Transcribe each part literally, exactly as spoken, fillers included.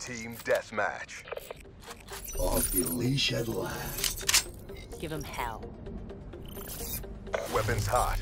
Team deathmatch. Off the leash at last. Give him hell. Weapons hot.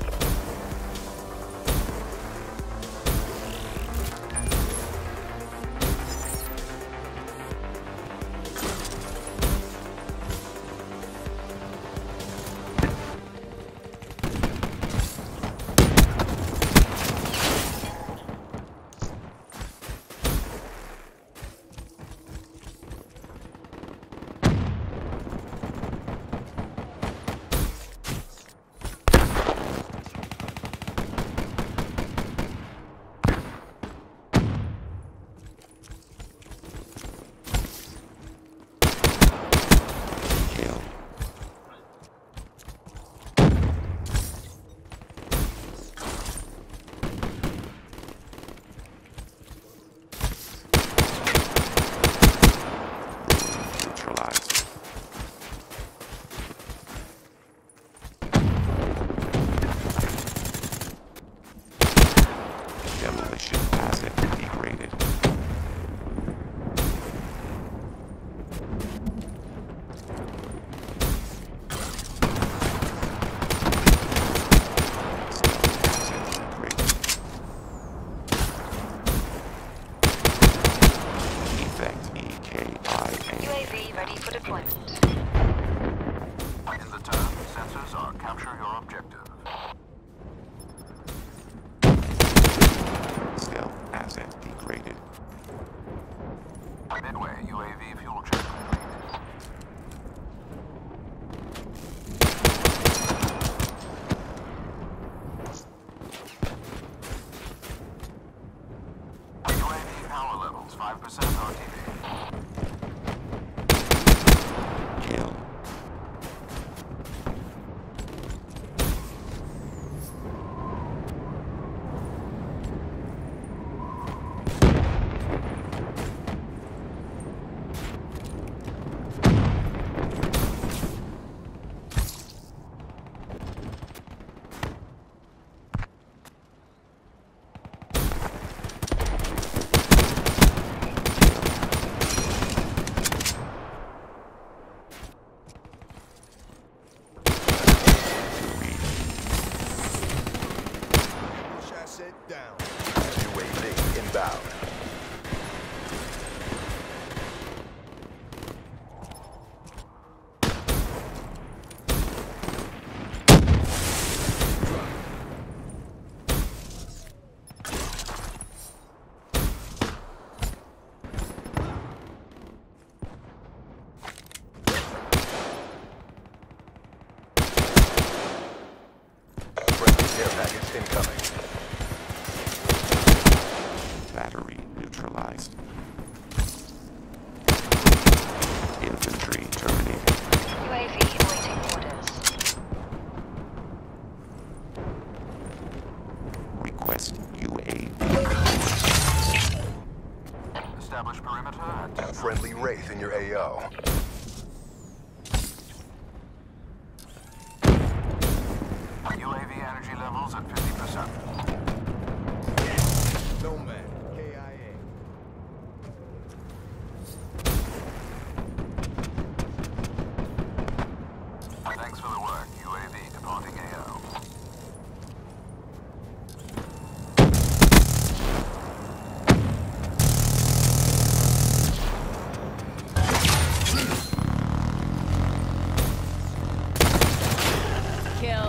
five percent R T B. Kill. Down. U A V inbound. Friendly care package incoming. Battery neutralized. Infantry terminated. U A V awaiting orders. Request U A V. Establish perimeter at Friendly Wraith in your A O. U A V energy levels at fifty percent. Nomad. K I A. Thanks for the work. U A V departing A O. Kill.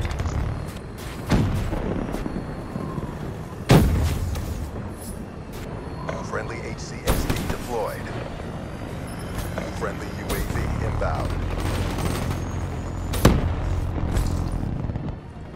Friendly H C S D deployed. Friendly U A V inbound.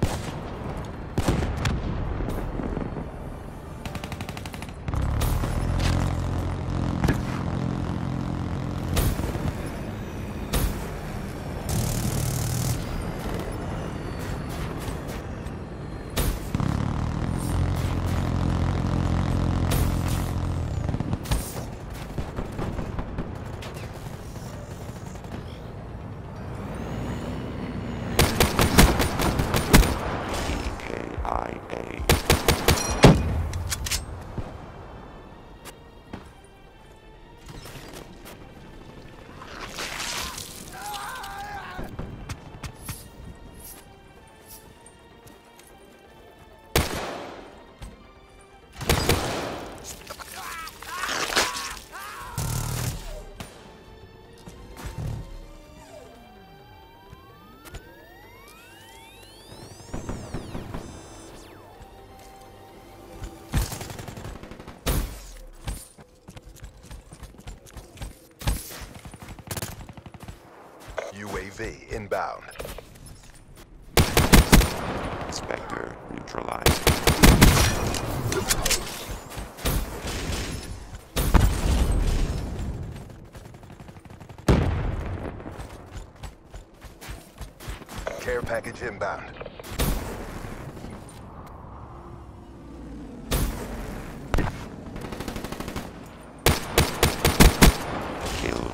V inbound. Spectre neutralized. Care package inbound. Killed.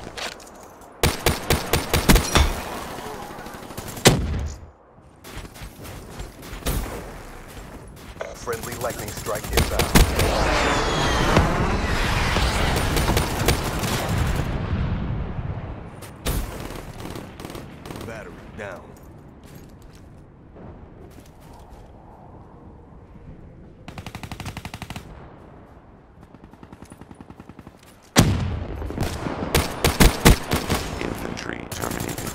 Friendly lightning strike inbound. Battery down. Infantry terminated.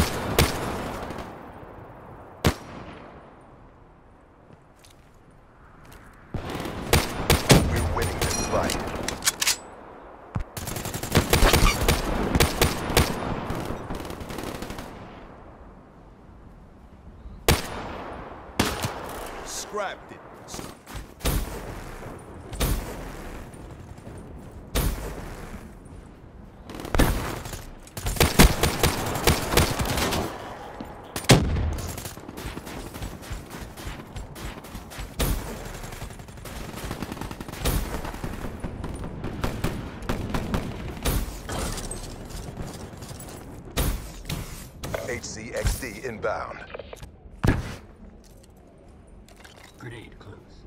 We're winning this fight. Scrapped it. H C X D inbound. Grenade close.